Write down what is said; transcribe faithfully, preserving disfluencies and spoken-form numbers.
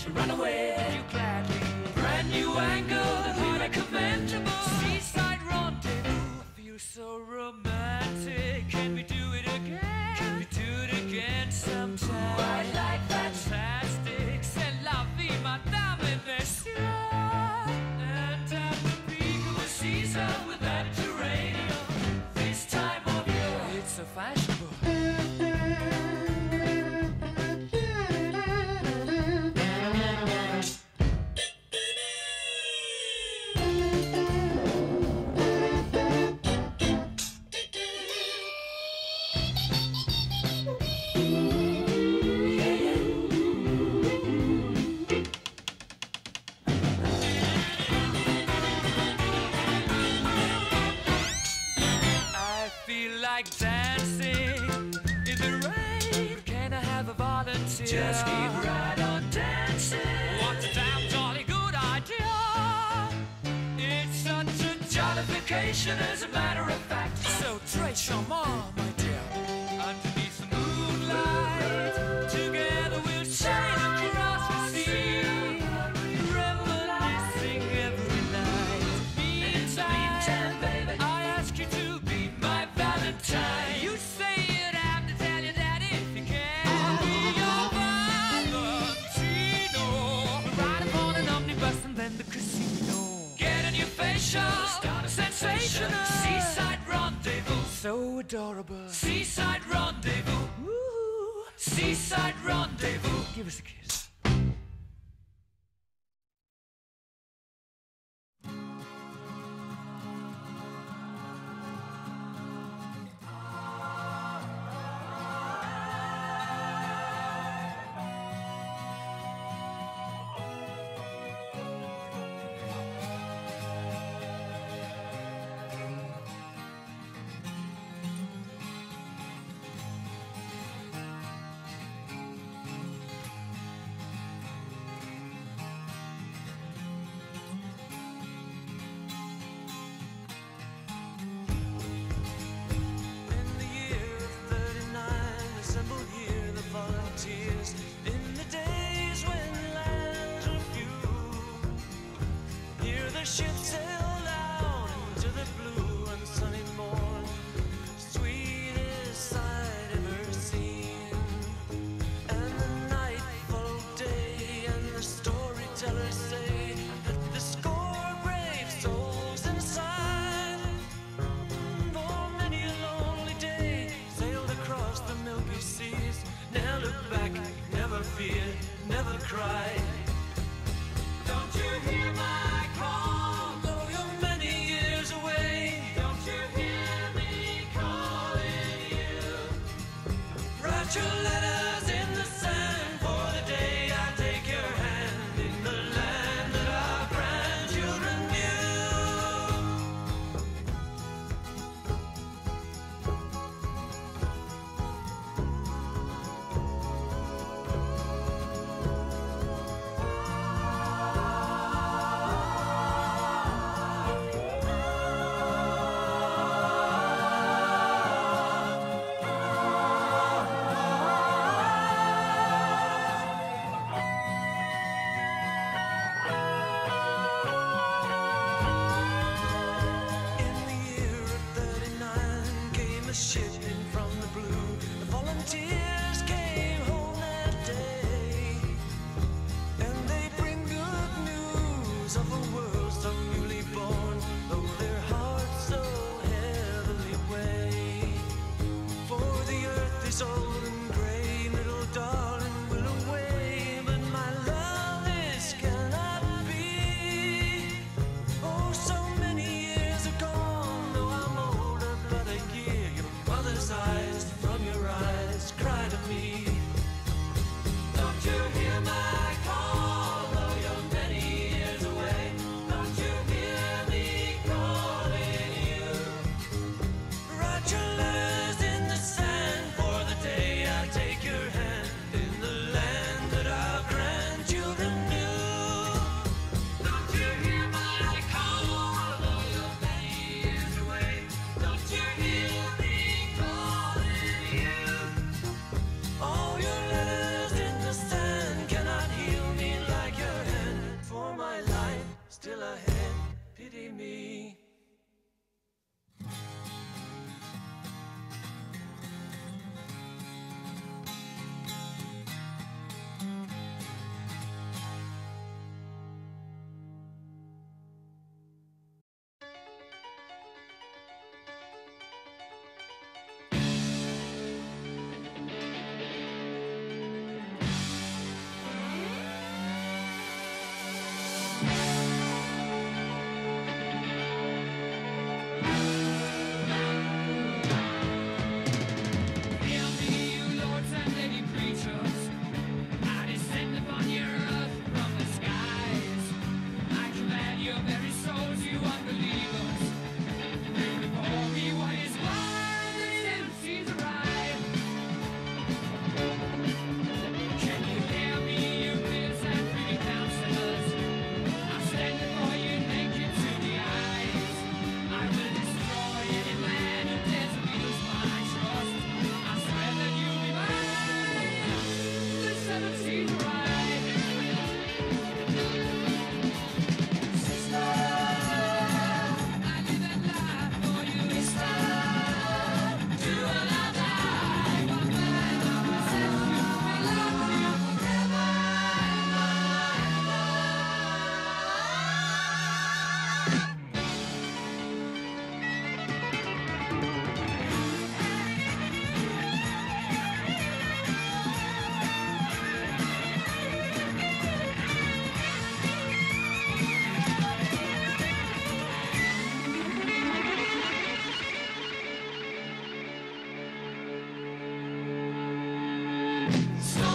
should run away. You gladly. Brand new angle that we recommend. Seaside Rendezvous. I feel so romantic. Can we do it again? Can we do it again sometime? I like fantastic. C'est la vie, madame, monsieur. And at the peak of the season with that geranium, this time of year, it's so fashionable. Dancing in the rain. Can I have a volunteer? Just keep right on dancing. What a damn jolly good idea. It's such a jollification, as a matter of fact. So très charmant, my dear. Underneath the moonlight, together we'll sail across the sea, reminiscing every night. Meantime, baby, I ask you to be my Valentine. You say you'd have to tell your daddy if you can. I'll be your Valentino. We'll ride upon an omnibus and then the casino. Get a new facial, start a sensation. Seaside Rendezvous, so adorable. Seaside Rendezvous, woo. Seaside Rendezvous. Give us a kiss. In the days when lands were few, here the ship sailed out into the blue and sunny morn, sweetest sight ever seen. And the night followed day, and the storytellers say that the score brave souls inside, for many a lonely day, sailed across the milky seas. Never look back, never fear, never cry. Don't you hear my call? Though you're many years away, don't you hear me calling you? Write your letters in the sand for the day I take your hand in the land that our grandchildren Snorkeling.